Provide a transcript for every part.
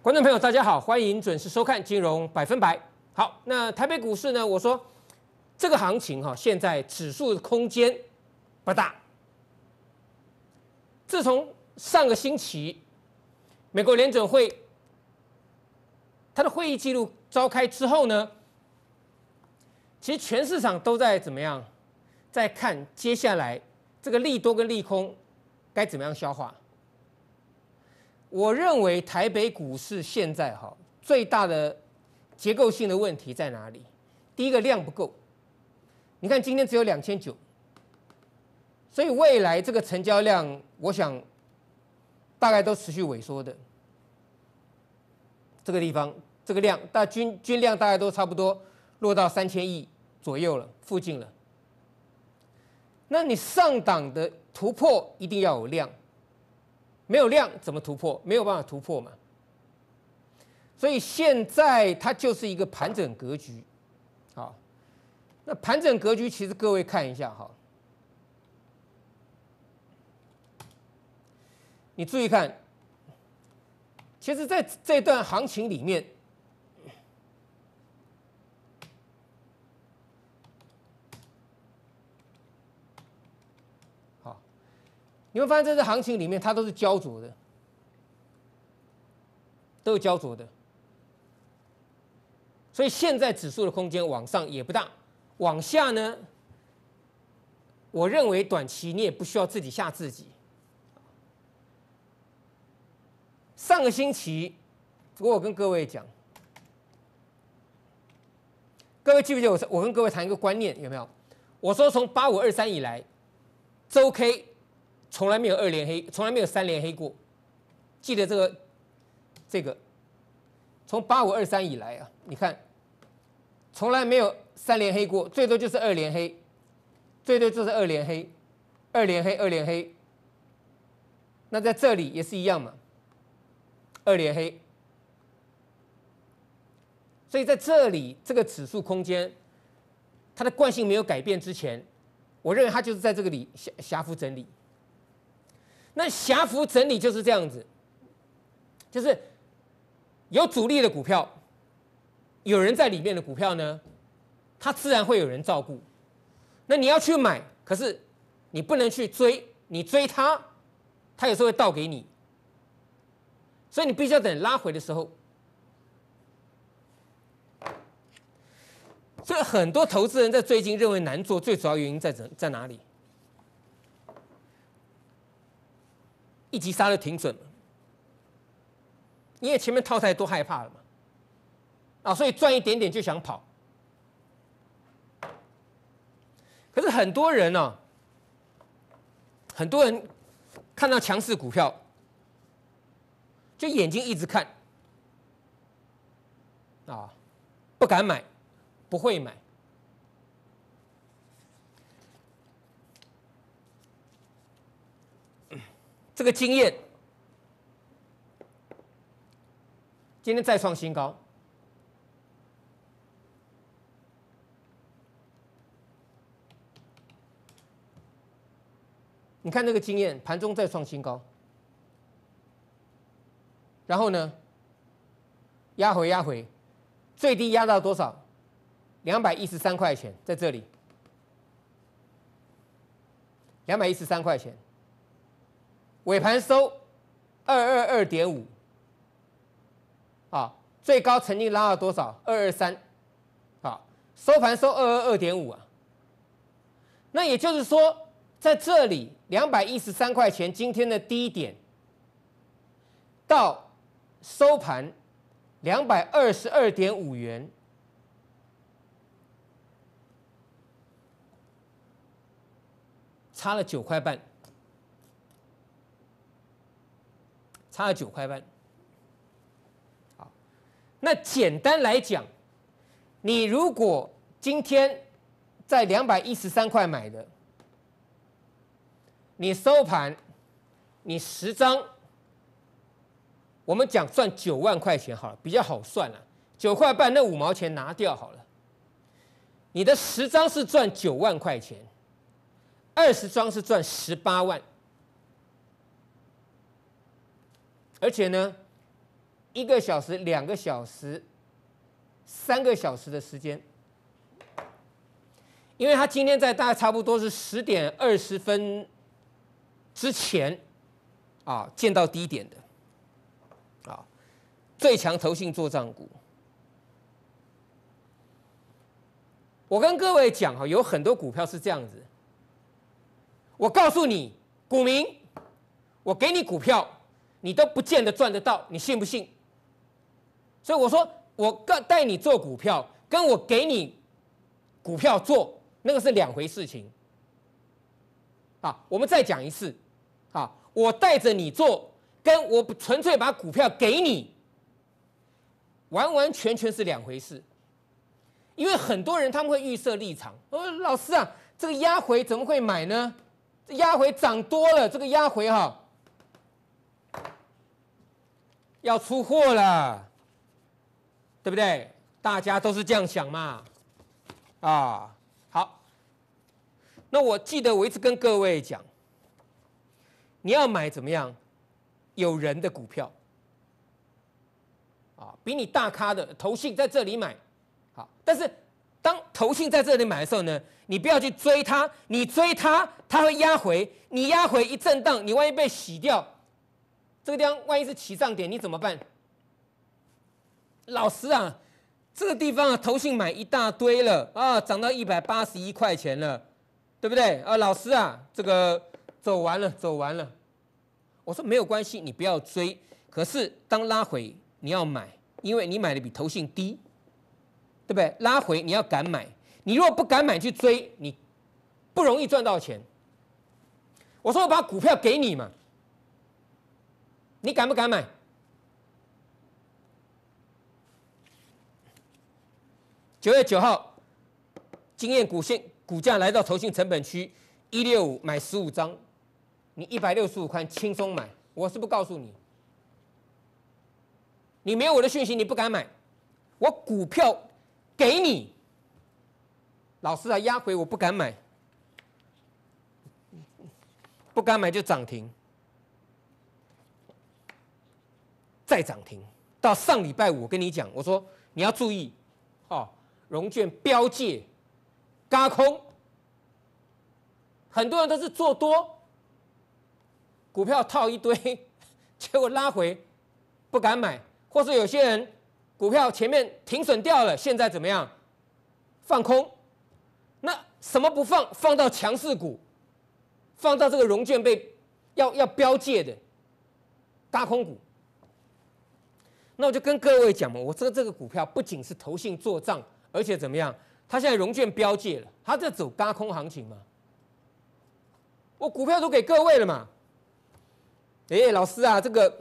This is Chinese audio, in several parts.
观众朋友，大家好，欢迎准时收看《金融百分百》。好，那台北股市呢？我说这个行情现在指数的空间不大。自从上个星期美国联准会它的会议记录召开之后呢，其实全市场都在怎么样，在看接下来这个利多跟利空该怎么样消化。我认为台北股市现在最大的结构性的问题在哪里？第一个量不够，你看今天只有2900，所以未来这个成交量，我想大概都持续萎缩的。这个地方这个量，均量大概都差不多落到3000亿左右了，附近了。那你上档的突破一定要有量。没有量怎么突破？没有办法突破嘛。所以现在它就是一个盘整格局。好，那盘整格局其实各位看一下你注意看，其实在这段行情里面，你会发现，在这行情里面，它都是焦灼的，都是焦灼的。所以现在指数的空间往上也不大，往下呢，我认为短期你也不需要自己吓自己。上个星期，我跟各位讲，各位记不记得我跟各位谈一个观念，有没有？我说从8523以来，周 K。从来没有2连黑，从来没有3连黑过。记得这个，从8523以来啊，你看，从来没有3连黑过，最多就是2连黑，最多就是2连黑，2连黑，2连黑。那在这里也是一样嘛，2连黑。所以在这里这个指数空间，它的惯性没有改变之前，我认为它就是在这个里狭幅整理。那狭幅整理就是这样子，就是有主力的股票，有人在里面的股票呢，它自然会有人照顾。那你要去买，可是你不能去追，你追它，它有时候会倒给你，所以你必须要等拉回的时候。所以很多投资人在最近认为难做，最主要原因在哪里？一击杀就停损了，因为前面套太多害怕了嘛，所以赚一点点就想跑。可是很多人很多人看到强势股票，就眼睛一直看，不敢买，不会买。这个经验今天再创新高，你看这个经验，盘中再创新高，然后呢，压回，最低压到多少？213块钱，在这里，213块钱。尾盘收222.5，最高曾经拉到多少？223，收盘收222.5啊。那也就是说，在这里213块钱今天的低点，到收盘222.5元，差了9块半。差了9块半。好，那简单来讲，你如果今天在213块买的，你收盘，你10张，我们讲赚9万块钱好了，比较好算了，9块半那5毛钱拿掉好了，你的10张是赚9万块钱，20张是赚18万。而且呢， 1个小时、2个小时、3个小时的时间，因为它今天在大概差不多是10点20分之前啊见到低点的啊，最强投信作账股。我跟各位讲哈，有很多股票是这样子，我告诉你，股民，我给你股票，你都不见得赚得到，你信不信？所以我说，我带你做股票，跟我给你股票做，那个是2回事情。啊，我们再讲一次，啊，我带着你做，跟我纯粹把股票给你，完完全全是2回事。因为很多人他们会预设立场，老师啊，这个压回怎么会买呢？这压回涨多了，这个压回哈要出货了，对不对？大家都是这样想嘛，啊，好。那我记得我一直跟各位讲，你要买怎么样？有人的股票，啊，比你大咖的投信在这里买。好，但是当投信在这里买的时候呢，你不要去追它，你追它，它会压回，你压回一震荡，你万一被洗掉，这个地方万一是起涨点，你怎么办？老师啊，这个地方啊，投信买一大堆了啊，涨到181块钱了，对不对？啊，老师啊，这个走完了，走完了。我说没有关系，你不要追，可是当拉回你要买，因为你买的比投信低。对不对？拉回你要敢买，你如果不敢买去追，你不容易赚到钱。我说我把股票给你嘛，你敢不敢买？9月9号，经验股价来到投信成本区165，买15张，你165块轻松买。我是不告诉你，你没有我的讯息，你不敢买。我股票给你，老师啊，压回我不敢买，不敢买就涨停，再涨停。到上礼拜五，我跟你讲，我说你要注意，哦，融券标界，軋空，很多人都是做多，股票套一堆，结果拉回不敢买，或是有些人股票前面停损掉了，现在怎么样？放空。那什么不放？放到强势股，放到这个融券被要标界的軋空股。那我就跟各位讲嘛，我这个股票不仅是投信做账，而且怎么样？它现在融券标界了，它在走軋空行情嘛。我股票都给各位了嘛。老师啊，这个。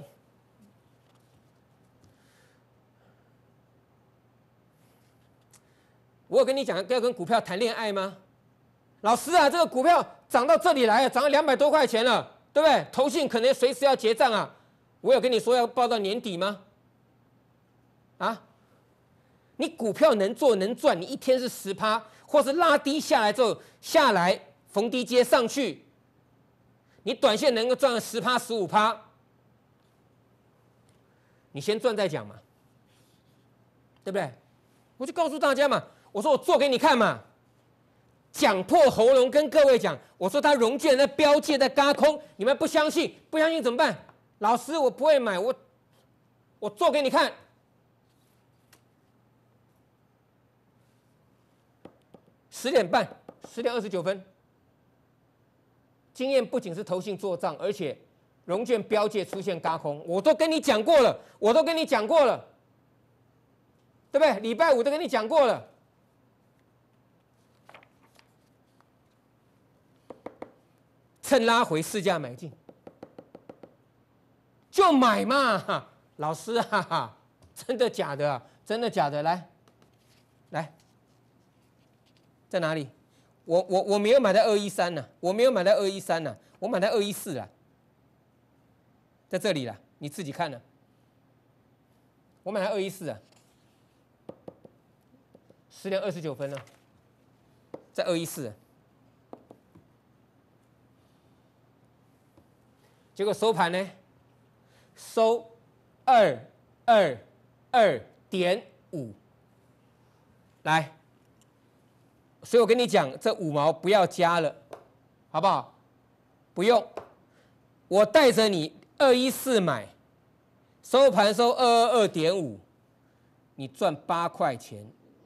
我有跟你讲要跟股票谈恋爱吗？老师啊，这个股票涨到这里来了，涨了200多块钱了，对不对？投信可能随时要结账啊。我有跟你说要报到年底吗？啊，你股票能做能赚，你一天是10%，或是拉低下来之后下来逢低接上去，你短线能够赚个10%、15%，你先赚再讲嘛，对不对？我就告诉大家嘛。我说我做给你看嘛，讲破喉咙跟各位讲，我说他融券在标界在軋空，你们不相信，不相信怎么办？老师我不会买，我做给你看。10点半，10点29分，经验不仅是投信做账，而且融券标界出现軋空，我都跟你讲过了，对不对？礼拜五都跟你讲过了。趁拉回市价买进，就买嘛，老师啊，真的假的啊？真的假的？来，在哪里？我没有买在213呢，我没有买在213呢，我买在214了，在这里了，你自己看呢。我买在214啊，10点29分了，在214。结果收盘呢，收226， 22.5，来，所以我跟你讲，这5毛不要加了，好不好？不用，我带着你214买，收盘收222.5，你赚8块钱。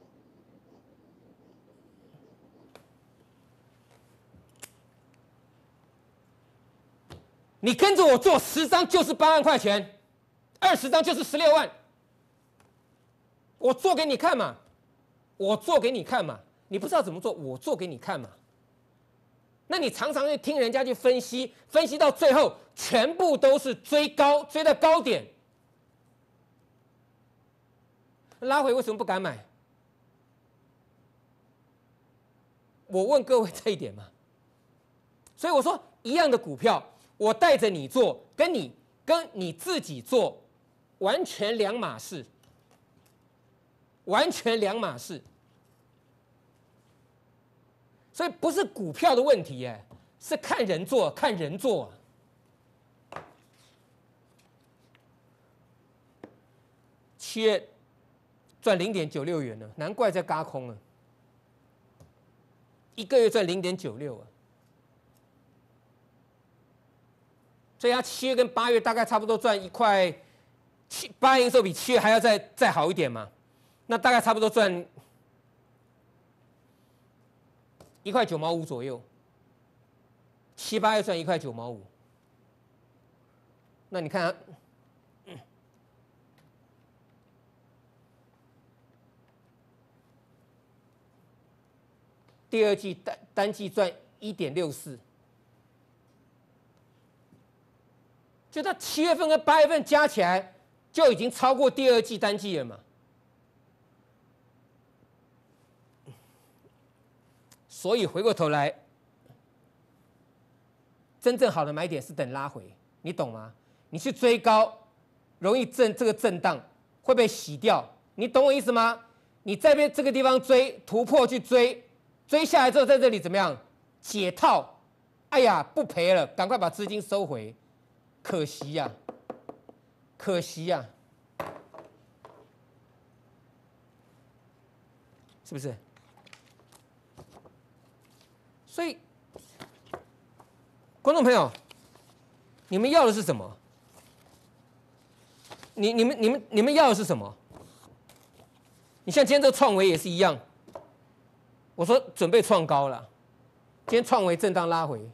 你跟着我做10张就是8万块钱，20张就是16万。我做给你看嘛，我做给你看嘛。你不知道怎么做，我做给你看嘛。那你常常会听人家去分析，分析到最后全部都是追高，追到高点，拉回为什么不敢买？我问各位这一点嘛。所以我说，一样的股票，我带着你做，跟你自己做，完全两码事，完全两码事。所以不是股票的问题，是看人做，看人做。7月赚0.96元了，难怪在轧空了。1个月赚0.96啊。所以它7月跟8月大概差不多赚1块，8月营收比7月还要再好一点嘛，那大概差不多赚1块9毛5左右，7、8月赚1块9毛5，那你看它，第二季单季赚1.64。就它7月份跟8月份加起来，就已经超过第二季单季了嘛。所以回过头来，真正好的买点是等拉回，你懂吗？你去追高，容易这个震荡会被洗掉，你懂我意思吗？你在这个地方追突破去追，追下来之后在这里怎么样解套？哎呀，不赔了，赶快把资金收回。可惜呀，可惜呀，是不是？所以，观众朋友，你们要的是什么？你们要的是什么？你像今天这个创维也是一样，我说准备创高了，今天创维震荡拉回。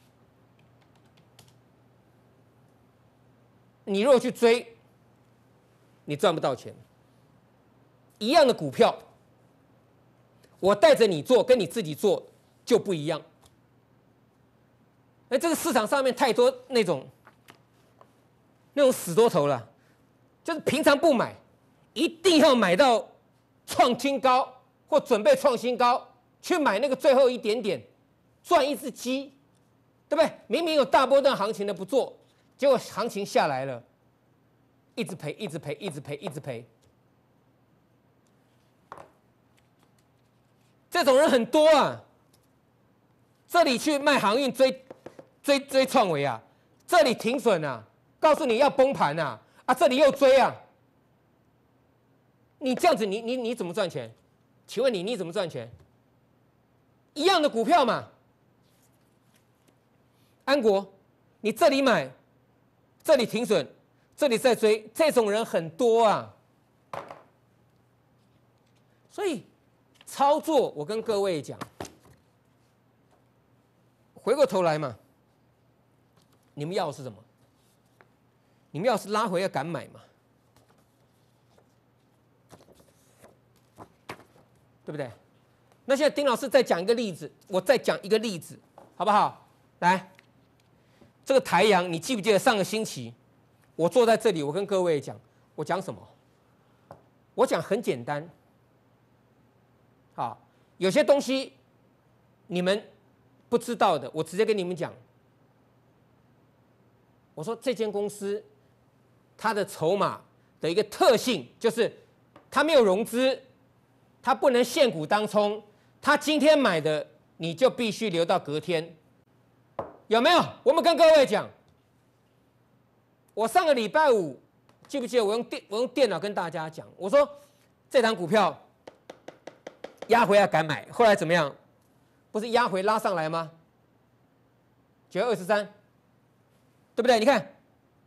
你如果去追，你赚不到钱。一样的股票，我带着你做，跟你自己做就不一样。这个市场上面太多那种死多头了，就是平常不买，一定要买到创新高或准备创新高，去买那个最后一点点，赚一只鸡，对不对？明明有大波段行情的不做。结果行情下来了，一直赔，一直赔，一直赔，一直赔。这种人很多啊。这里去卖航运追创维啊，这里停损啊，告诉你要崩盘啊，这里又追啊。你这样子你怎么赚钱？请问你怎么赚钱？一样的股票嘛。安国，你这里买。这里停损，这里在追，这种人很多啊。所以操作，我跟各位讲，回过头来嘛，你们要的是什么？你们要是拉回要敢买嘛，对不对？那现在丁老师再讲一个例子，我再讲一个例子，好不好？来。这个台阳，你记不记得上个星期我坐在这里，我跟各位讲，我讲什么？我讲很简单，好，有些东西你们不知道的，我直接跟你们讲。我说这间公司它的筹码的一个特性就是它没有融资，它不能现股当冲，它今天买的你就必须留到隔天。有没有？我们跟各位讲，我上个礼拜五记不记得我用电脑跟大家讲，我说这档股票压回要敢买，后来怎么样？不是压回拉上来吗？9月23，对不对？你看，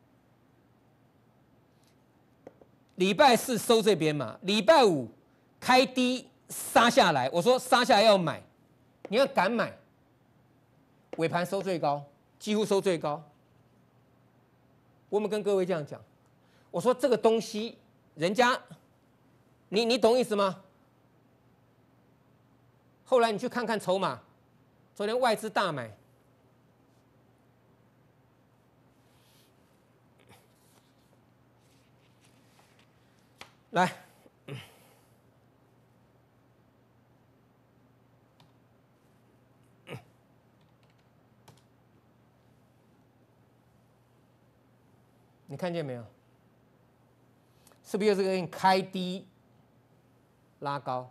礼拜四收这边嘛，礼拜五开低杀下来，我说杀下来要买，你要敢买，尾盘收最高，几乎收最高。我们跟各位这样讲，我说这个东西，人家，你懂意思吗？后来你去看看筹码，昨天外资大买，来，你看见没有？是不是又是个开低拉高？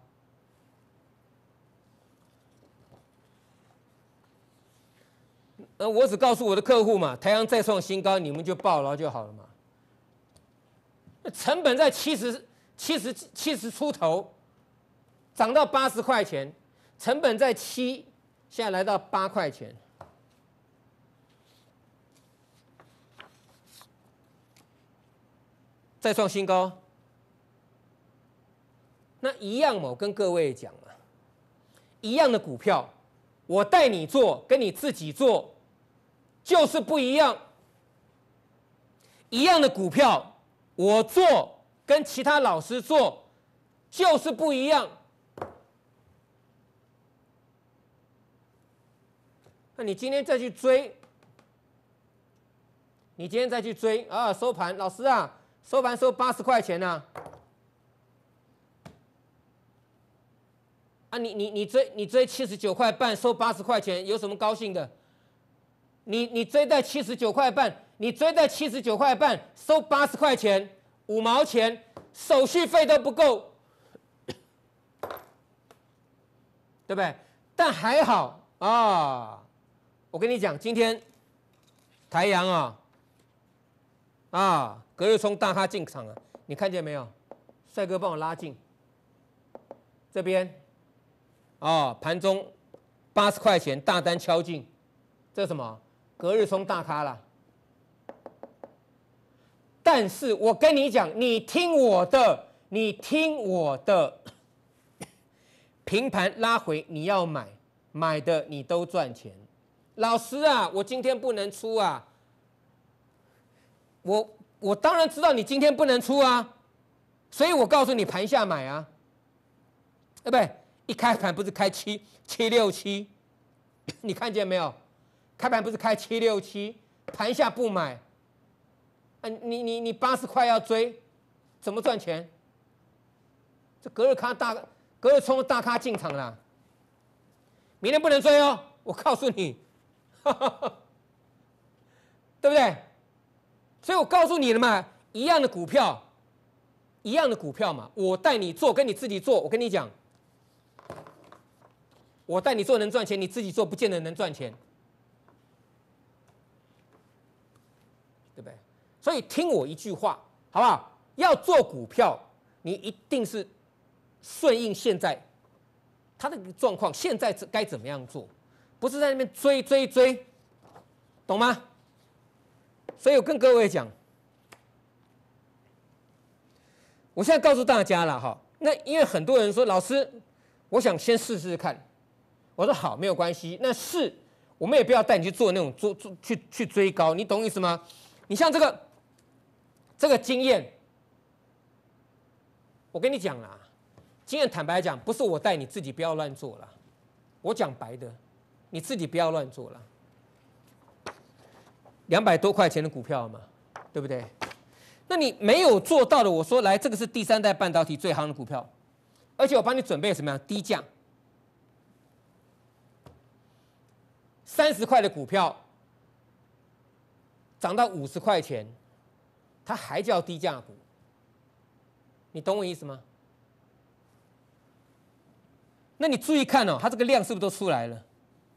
我只告诉我的客户嘛，台阳再创新高，你们就报牢就好了嘛。成本在70出头，涨到80块钱，成本在7，现在来到8块钱。再创新高，那一样嘛，我跟各位讲嘛，一样的股票，我带你做，跟你自己做就是不一样。一样的股票，我做跟其他老师做就是不一样。那你今天再去追，啊，收盘，老师啊。收盘收80块钱呐、你追79块半收80块钱，有什么高兴的？你追在79块半，你追在79块半收80块钱，5毛钱，手续费都不够，对不对？但还好啊，我跟你讲，今天台阳隔日冲大咖进场啊，你看见没有？帅哥帮我拉近，这边盘中80块钱大单敲进，这是什么？隔日冲大咖啦。但是我跟你讲，你听我的，平盘拉回你要买，买的你都赚钱。老师啊，我今天不能出啊，我当然知道你今天不能出啊，所以我告诉你盘下买啊，对不对？一开盘不是开767，你看见没有？开盘不是开767，盘下不买，你80块要追，怎么赚钱？这隔日冲大咖进场啦，明天不能追哦，我告诉你，对不对？所以我告诉你了嘛，一样的股票嘛，我带你做跟你自己做，我跟你讲，我带你做能赚钱，你自己做不见得能赚钱，对不对？所以听我一句话，好不好？要做股票，你一定是顺应现在它的状况，现在该怎么样做，不是在那边追，懂吗？所以我跟各位讲，我现在告诉大家了哈。那因为很多人说，老师，我想先试试看。我说好，没有关系。那我们也不要带你去做那种去追高，你懂意思吗？你像这个经验，我跟你讲啦，经验坦白讲，不是我带你自己不要乱做啦，我讲白的，你自己不要乱做啦。200多块钱的股票嘛，对不对？那你没有做到的，我说来，这个是第3代半导体最夯的股票，而且我帮你准备什么样低价，30块的股票涨到50块钱，它还叫低价股，你懂我意思吗？那你注意看哦，它这个量是不是都出来了？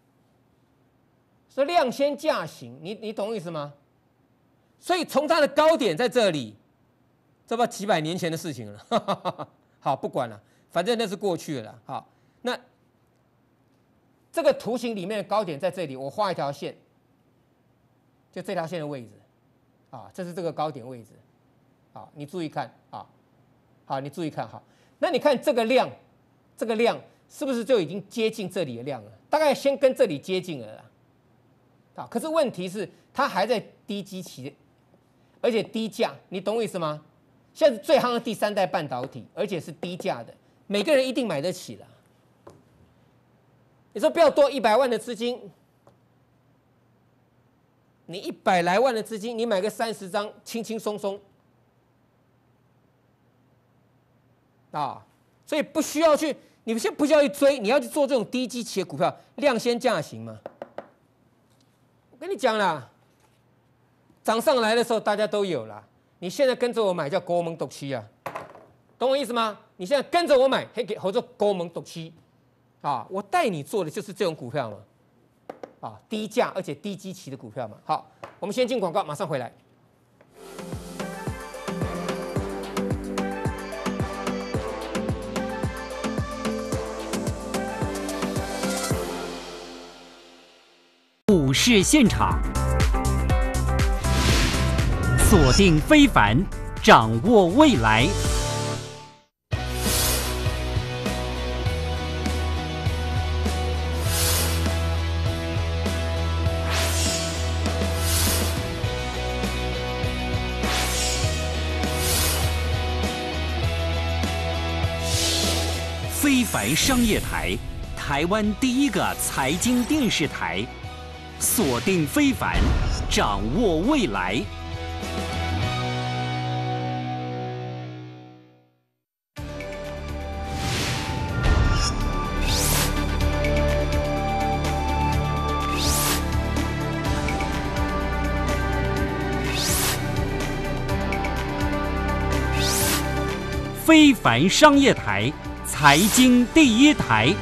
所以量先价行，你懂我意思吗？所以从它的高点在这里， 这不几百年前的事情了。好，不管了，反正那是过去了。好，那这个图形里面的高点在这里，我画一条线，就这条线的位置，啊，这是这个高点位置。好，你注意看啊，好，你注意看好。那你看这个量，这个量是不是就已经接近这里的量了？大概先跟这里接近了啦。啊，可是问题是它还在低基期，而且低价，你懂我意思吗？现在是最夯的第3代半导体，而且是低价的，每个人一定买得起了。你说不要多100万的资金，你100来万的资金，你买个30张，轻轻松松啊，所以不需要去，你们先不需要去追，你要去做这种低基期的股票，量先价行嘛。我跟你讲啦，涨上来的时候大家都有啦。你现在跟着我买叫高门独期啊，懂我意思吗？你现在跟着我买，或者高门独期啊，我带你做的就是这种股票嘛，啊，低价而且低基期的股票嘛。好，我们先进广告，马上回来。 股市现场，锁定非凡，掌握未来。非凡商业台，台湾第一个财经电视台。锁定非凡，掌握未来。非凡商业台，财经第一台。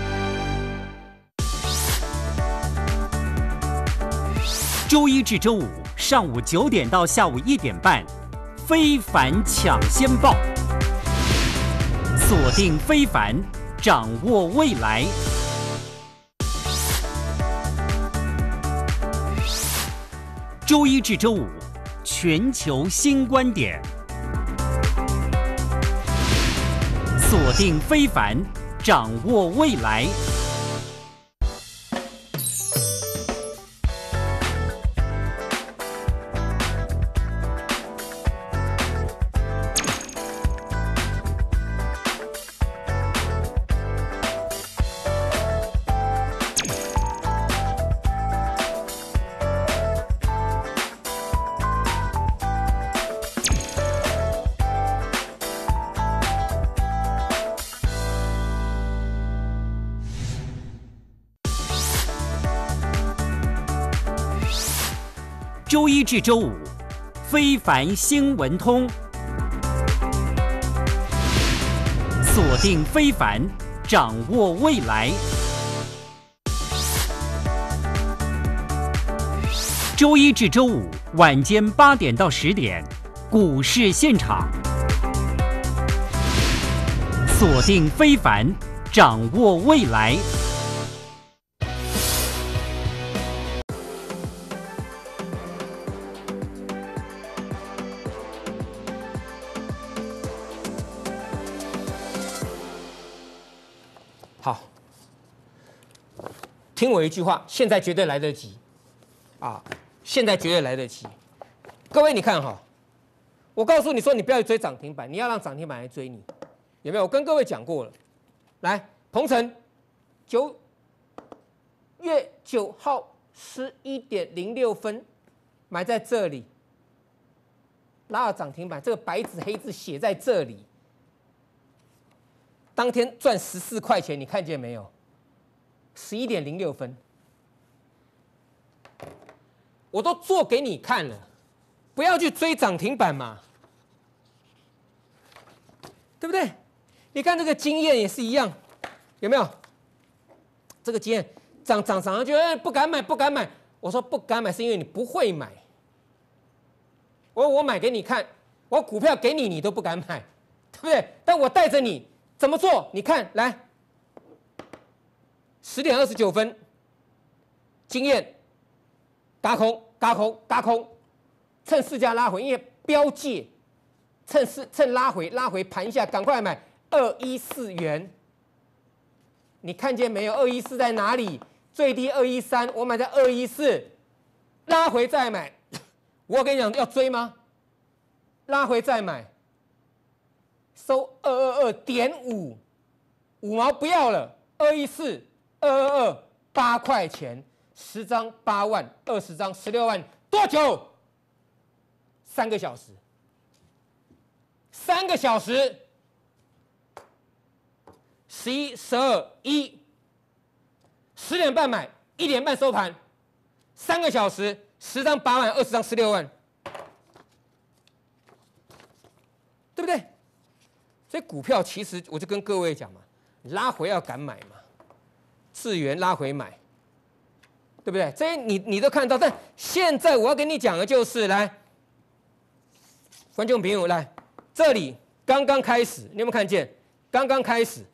周一至周五上午9点到下午1点半，非凡抢先报，锁定非凡，掌握未来。周一至周五，全球新观点，锁定非凡，掌握未来。周一至周五，非凡新闻通，锁定非凡，掌握未来。周一至周五晚间8点到10点，股市现场，锁定非凡，掌握未来。 好，听我一句话，现在绝对来得及，啊，现在绝对来得及。各位，你看哈，我告诉你说，你不要去追涨停板，你要让涨停板来追你，有没有？我跟各位讲过了。来，鹏程9月9号11点06分买在这里，拉到涨停板，这个白纸黑字写在这里。当天赚14块钱，你看见没有？11点06分，我都做给你看了，不要去追涨停板嘛，对不对？你看这个经验也是一样，有没有？这个经验涨上去，不敢买，不敢买。我说不敢买是因为你不会买。我买给你看， 我股票给你，你都不敢买，对不对？但我带着你怎么做？你看，来，10点29分，经验嘎空，趁市价拉回，因为标界，趁拉回盘一下，赶快买214元。你看见没有？214在哪里？最低213，我买在214，拉回再买。我跟你讲，要追吗？拉回再买，收222.5，5毛不要了，214，222，8块钱，10张8万，20张16万，多久？3个小时，3个小时，11、12、1，10点半买，1点半收盘，3个小时，10张8万，20张16万。对不对？所以股票其实我就跟各位讲嘛，拉回要敢买嘛，智原拉回买，对不对？这些你都看到，但现在我要跟你讲的就是来，观众朋友来，这里刚刚开始，你有没有看见？刚刚开始，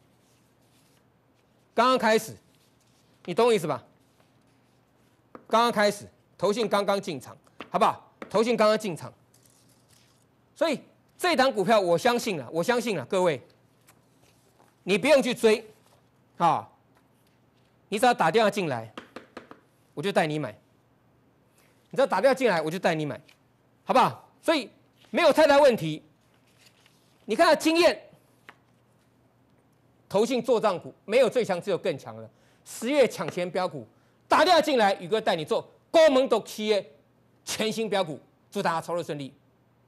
你懂我意思吧？刚刚开始，投信刚刚进场，好不好？投信刚刚进场，所以。这档股票我相信了，各位，你不用去追，啊，你只要打电话进来，我就带你买。你只要打电话进来，我就带你买，好不好？所以没有太大问题。你看它经验，投信做账股没有最强，只有更强了。10月抢钱标股，打电话进来，宇哥带你做高门独企业全新标股，祝大家操作顺利。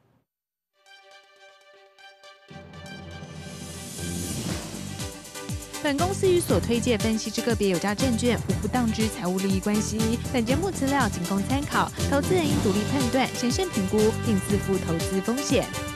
本公司与所推介分析之个别有价证券无不当之财务利益关系。本节目资料仅供参考，投资人应独立判断、审慎评估，并自负投资风险。